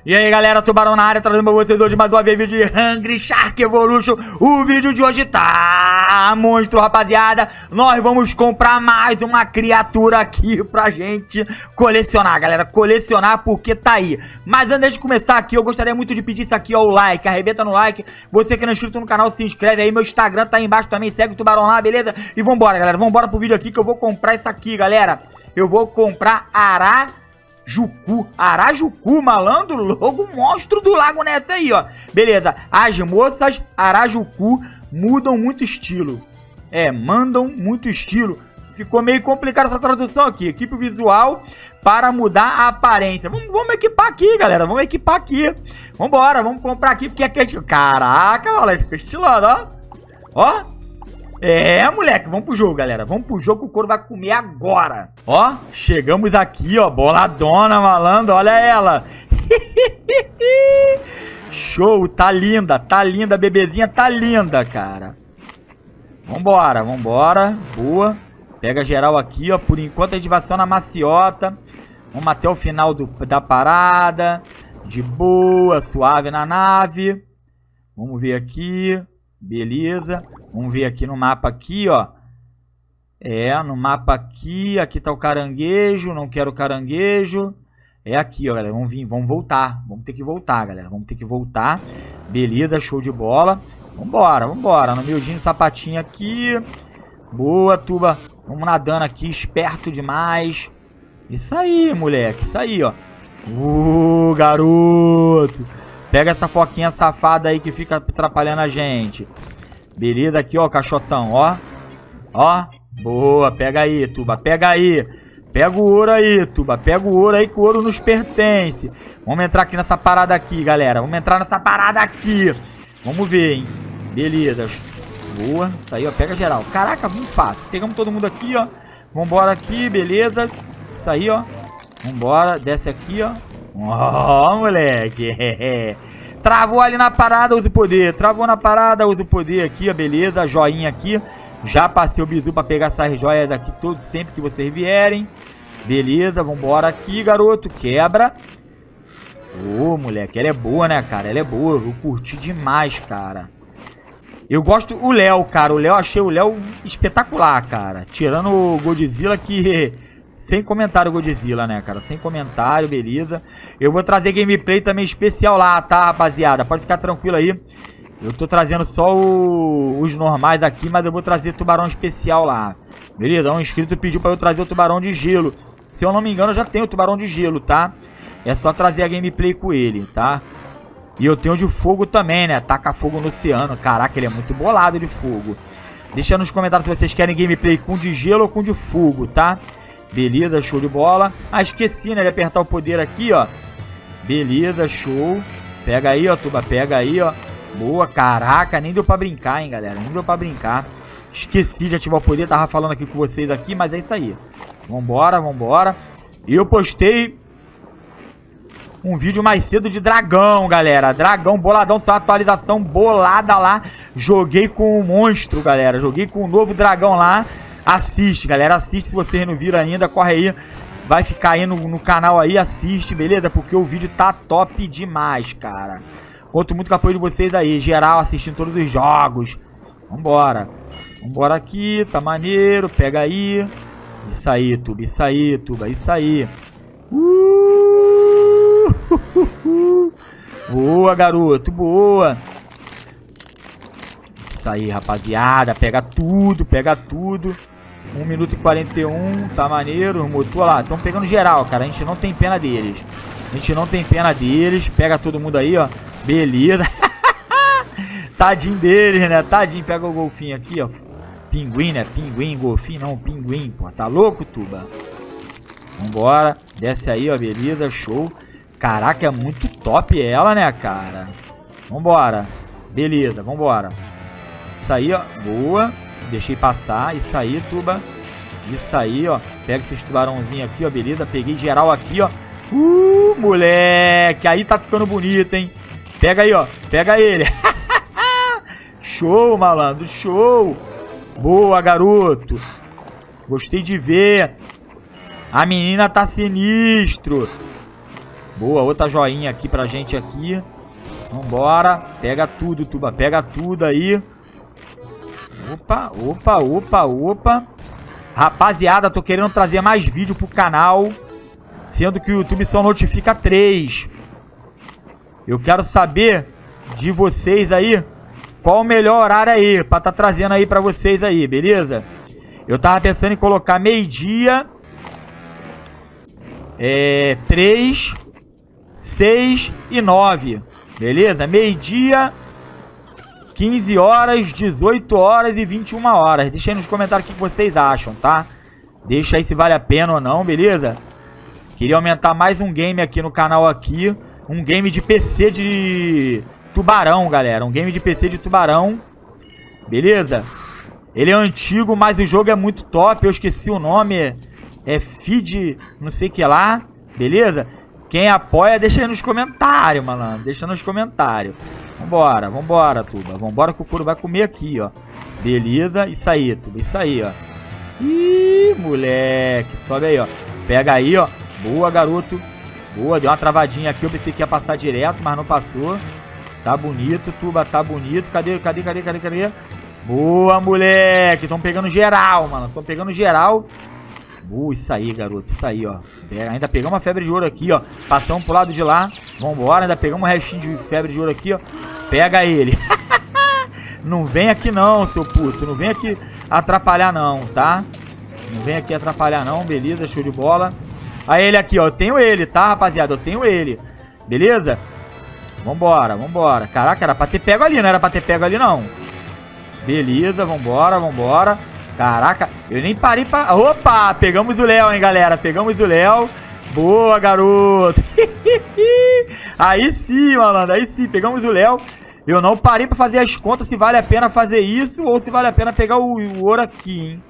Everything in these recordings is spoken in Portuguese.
E aí galera, Tubarão na área, trazendo pra vocês hoje mais uma vez vídeo de Hungry Shark Evolution. O vídeo de hoje tá monstro, rapaziada. Nós vamos comprar mais uma criatura aqui pra gente colecionar, galera. Colecionar porque tá aí. Mas antes de começar aqui, eu gostaria muito de pedir isso aqui, ó, o like. Arrebenta no like. Você que não é inscrito no canal, se inscreve aí. Meu Instagram tá aí embaixo também, segue o Tubarão lá, beleza? E vambora, galera, vambora pro vídeo aqui que eu vou comprar isso aqui, galera. Eu vou comprar Arajuku, malandro, logo monstro do lago nessa aí, ó. Beleza, as moças Arajuku mudam muito estilo. Mandam muito estilo. Ficou meio complicado essa tradução aqui. Equipe visual para mudar a aparência. Vamos equipar aqui, galera. Vamos equipar aqui. Vambora, vamos comprar aqui porque aqui é... Caraca, moleque, fica estilando, ó. Ó. Moleque, vamos pro jogo, galera. Vamos pro jogo que o couro vai comer agora. Ó, chegamos aqui, ó. Boladona, malandro, olha ela. Show, tá linda, bebezinha tá linda, cara. Vambora, vambora. Boa. Pega geral aqui, ó. Por enquanto a gente vai só na maciota. Vamos até o final da parada. De boa, suave na nave. Vamos ver aqui. Beleza. Vamos ver aqui no mapa aqui, ó. No mapa aqui. Aqui tá o caranguejo. Não quero caranguejo. É aqui, ó, galera. Vamos voltar. Vamos ter que voltar, galera. Vamos ter que voltar. Beleza, show de bola. Vambora, vambora. No miudinho, sapatinho aqui. Boa, tuba. Vamos nadando aqui. Esperto demais. Isso aí, moleque. Isso aí, ó. Garoto. Pega essa foquinha safada aí que fica atrapalhando a gente. Beleza, aqui, ó, caixotão, ó. Ó, boa, pega aí, tuba, pega aí. Pega o ouro aí, tuba, pega o ouro aí que o ouro nos pertence. Vamos entrar aqui nessa parada aqui, galera. Vamos entrar nessa parada aqui. Vamos ver, hein. Beleza. Boa, isso aí, ó, pega geral. Caraca, muito fácil. Pegamos todo mundo aqui, ó. Vambora aqui, beleza. Isso aí, ó. Vambora, desce aqui, ó. Ó, moleque. Travou ali na parada, use o poder. Travou na parada, use o poder aqui, ó. Beleza, joinha aqui. Já passei o bizu pra pegar essas joias aqui todos, sempre que vocês vierem. Beleza, vambora aqui, garoto. Quebra. Ô, moleque, ela é boa, né, cara? Ela é boa, eu curti demais, cara. Eu gosto o Léo, cara. Achei o Léo espetacular, cara. Tirando o Godzilla que... Sem comentário, Godzilla, né, cara? Sem comentário, beleza. Eu vou trazer gameplay também especial lá, tá, rapaziada? Pode ficar tranquilo aí. Eu tô trazendo só os normais aqui, mas eu vou trazer tubarão especial lá. Beleza? Um inscrito pediu pra eu trazer o tubarão de gelo. Se eu não me engano, eu já tenho o tubarão de gelo, tá? É só trazer a gameplay com ele, tá? E eu tenho de fogo também, né? Taca fogo no oceano. Caraca, ele é muito bolado de fogo. Deixa nos comentários se vocês querem gameplay com de gelo ou com de fogo, tá? Beleza, show de bola. Ah, esqueci, né, de apertar o poder aqui, ó. Beleza, show. Pega aí, ó, tuba, pega aí, ó. Boa, caraca, nem deu pra brincar, hein, galera. Nem deu pra brincar. Esqueci de ativar o poder, tava falando aqui com vocês aqui, mas é isso aí. Vambora, vambora. Eu postei um vídeo mais cedo de dragão, galera. Dragão, boladão, só uma atualização bolada lá. Joguei com o monstro, galera. Joguei com o novo dragão lá. Assiste, galera, assiste. Se vocês não viram ainda, corre aí. Vai ficar aí no canal aí, assiste, beleza? Porque o vídeo tá top demais, cara. Conto muito com o apoio de vocês aí, geral, assistindo todos os jogos. Vambora. Vambora aqui, tá maneiro, pega aí. Isso aí, tuba, isso aí, tuba, isso aí. Boa, garoto, boa. Isso aí, rapaziada, pega tudo, pega tudo. 1 minuto e 41, tá maneiro, motor lá, estão pegando geral, cara, a gente não tem pena deles. A gente não tem pena deles, pega todo mundo aí, ó, beleza. Tadinho deles, né, tadinho, pega o golfinho aqui, ó. Pinguim, né, pinguim, golfinho não, pinguim, pô, tá louco, tuba? Vambora, desce aí, ó, beleza, show. Caraca, é muito top ela, né, cara. Vambora, beleza, vambora. Isso aí, ó, boa. Deixei passar, isso aí, tuba. Isso aí, ó. Pega esses tubarãozinhos aqui, ó, beleza. Peguei geral aqui, ó. Moleque. Aí tá ficando bonito, hein. Pega aí, ó. Pega ele. Show, malandro, show. Boa, garoto. Gostei de ver. A menina tá sinistro. Boa, outra joinha aqui pra gente aqui. Vambora. Pega tudo, Tuba. Pega tudo aí. Opa, opa, opa, opa. Rapaziada, tô querendo trazer mais vídeo pro canal. Sendo que o YouTube só notifica 3. Eu quero saber de vocês aí qual o melhor horário aí pra tá trazendo aí pra vocês aí, beleza? Eu tava pensando em colocar meio-dia, 3, 6 e 9, beleza? Meio-dia, 15 horas, 18 horas e 21 horas. Deixa aí nos comentários o que vocês acham, tá? Deixa aí se vale a pena ou não, beleza? Queria aumentar mais um game aqui no canal aqui. Um game de PC de Tubarão, galera. Um game de PC de Tubarão. Beleza? Ele é antigo, mas o jogo é muito top. Eu esqueci o nome. É Feed, não sei o que lá. Beleza? Quem apoia, deixa aí nos comentários, malandro. Deixa nos comentários. Vambora, vambora, Tuba. Vambora que o couro vai comer aqui, ó. Beleza? Isso aí, Tuba. Isso aí, ó. Ih, moleque. Sobe aí, ó. Pega aí, ó. Boa, garoto. Boa, deu uma travadinha aqui. Eu pensei que ia passar direto, mas não passou. Tá bonito, Tuba. Tá bonito. Cadê? Boa, moleque. Estão pegando geral, mano. Estão pegando geral. Isso aí, garoto. Isso aí, ó. Ainda pegamos uma febre de ouro aqui, ó. Passamos pro lado de lá. Vambora. Ainda pegamos um restinho de febre de ouro aqui, ó. Pega ele. Não vem aqui não, seu puto. Não vem aqui atrapalhar não, tá? Não vem aqui atrapalhar não. Beleza, show de bola. Aí ele aqui, ó. Eu tenho ele, tá, rapaziada? Eu tenho ele. Beleza? Vambora, vambora. Caraca, era pra ter pego ali. Não era pra ter pego ali, não. Beleza, vambora, vambora. Caraca, eu nem parei pra... Opa, pegamos o Léo, hein, galera. Pegamos o Léo. Boa, garoto. Aí sim, malandro. Aí sim, pegamos o Léo. Eu não parei pra fazer as contas se vale a pena fazer isso ou se vale a pena pegar o ouro aqui, hein.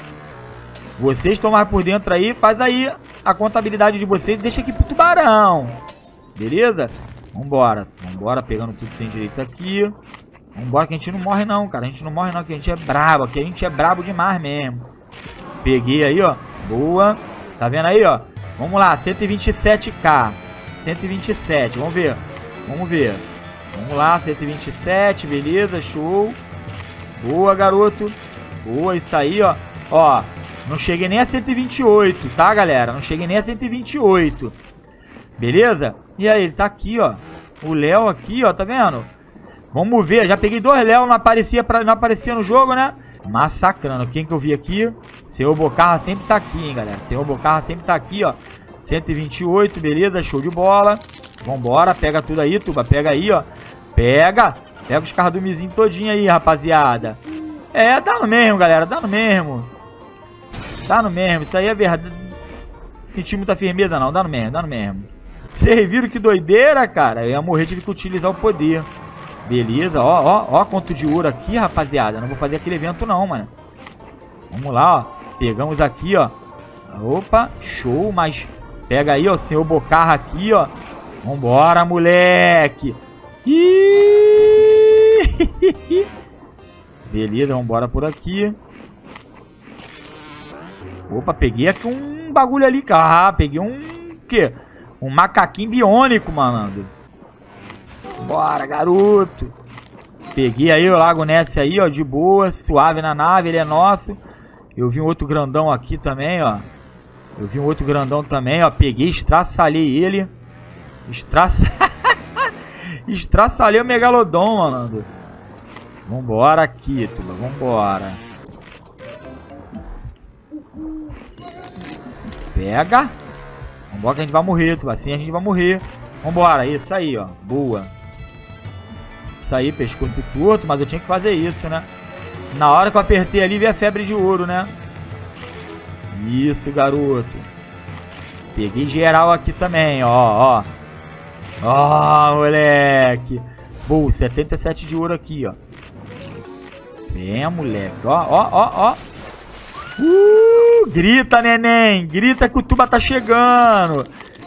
Vocês estão mais por dentro aí. Faz aí a contabilidade de vocês e deixa aqui pro Tubarão. Beleza? Vambora. Vambora, pegando tudo que tem direito aqui. Vambora, que a gente não morre não, cara. A gente não morre não, que a gente é brabo. Aqui a gente é brabo demais mesmo. Peguei aí, ó. Boa. Tá vendo aí, ó? Vamos lá, 127k. 127, vamos ver. Vamos ver. Vamos lá, 127, beleza, show. Boa, garoto. Boa, isso aí, ó. Ó, não cheguei nem a 128, tá, galera? Não cheguei nem a 128. Beleza? E aí, ele tá aqui, ó. O Léo aqui, ó, tá vendo? Vamos ver, já peguei 2 Léo, não aparecia no jogo, né? Massacrando. Quem que eu vi aqui? Senhor Bocarra sempre tá aqui, hein, galera. Senhor Bocarra sempre tá aqui, ó. 128, beleza, show de bola. Vambora, pega tudo aí, Tuba. Pega aí, ó. Pega. Pega os cardumezinhos todinho aí, rapaziada. É, dá no mesmo, galera. Dá no mesmo. Dá no mesmo. Isso aí é verdade. Senti muita firmeza, não. Dá no mesmo, dá no mesmo. Vocês viram que doideira, cara? Eu ia morrer, tive que utilizar o poder. Beleza, ó quanto de ouro aqui, rapaziada. Não vou fazer aquele evento não, mano. Vamos lá, ó. Pegamos aqui, ó. Opa, show, mas... Pega aí, ó, o senhor Bocarra aqui, ó. Vambora, moleque. Beleza, vambora por aqui. Opa, peguei aqui um bagulho ali, cara. Peguei um... O quê? Um macaquinho biônico, malandro. Bora, garoto. Peguei aí o Lago Ness aí, ó, de boa, suave na nave, ele é nosso. Eu vi um outro grandão aqui também, ó. Eu vi um outro grandão também, ó. Peguei, estraçalhei ele. Estraçalhei o Megalodon, mano. Vambora aqui, Tuba, vambora. Pega. Vambora que a gente vai morrer, Tuba. Assim a gente vai morrer. Vambora, isso aí, ó. Boa. Isso aí, pescoço torto, mas eu tinha que fazer isso, né? Na hora que eu apertei ali, veio a febre de ouro, né? Isso, garoto. Peguei geral aqui também, ó. Ó, moleque. Boa, 77 de ouro aqui, ó. Vem, moleque. Ó. Grita, neném. Grita que o Tuba tá chegando.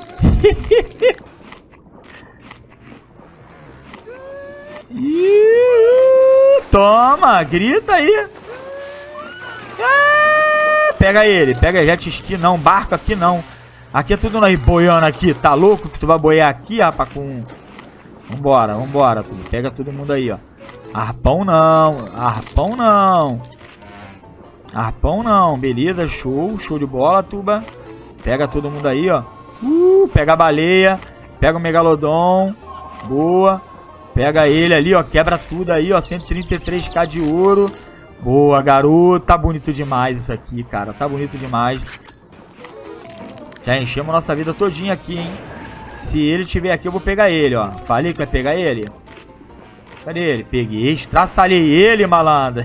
Toma, grita aí. Pega ele, pega jet ski não, barco aqui não. Aqui é tudo nós boiando aqui. Tá louco que tu vai boiar aqui, rapaz, com... Vambora, vambora, tudo. Pega todo mundo aí, ó. Arpão não. Arpão não. Arpão não. Beleza, show. Show de bola, tuba. Pega todo mundo aí, ó. Pega a baleia. Pega o megalodon. Boa. Pega ele ali, ó. Quebra tudo aí, ó. 133k de ouro. Boa, garoto. Tá bonito demais isso aqui, cara. Tá bonito demais. Já enchemos nossa vida todinha aqui, hein. Se ele estiver aqui, eu vou pegar ele, ó. Falei que vai pegar ele. Cadê ele? Peguei. Estraçalhei ele, malandro.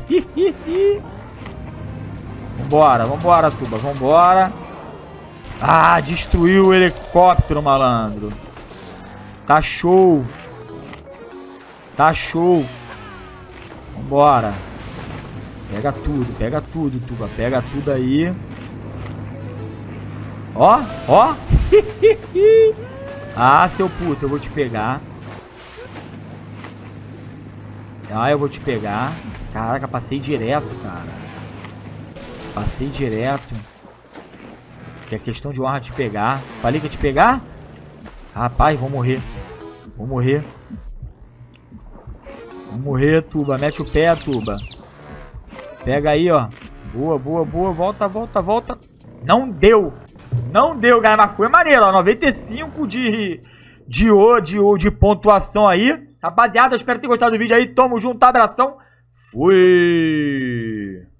Vambora, vambora, tuba. Vambora. Ah, destruiu o helicóptero, malandro. Tá show. Tá show. Vambora. Pega tudo, tuba. Pega tudo aí. Ó, ó. Ah, seu puto, eu vou te pegar. Ah, eu vou te pegar. Caraca, passei direto, cara. Passei direto. Que é questão de honra te pegar. Falei que ia te pegar? Rapaz, vou morrer. Vou morrer. Vou morrer, tuba. Mete o pé, tuba. Pega aí, ó. Boa, boa, boa. Volta, volta, volta. Não deu. Não deu, galera. Mas foi maneiro, ó. 95 de pontuação aí. Rapaziada, espero ter gostado do vídeo aí. Tamo junto, abração. Fui.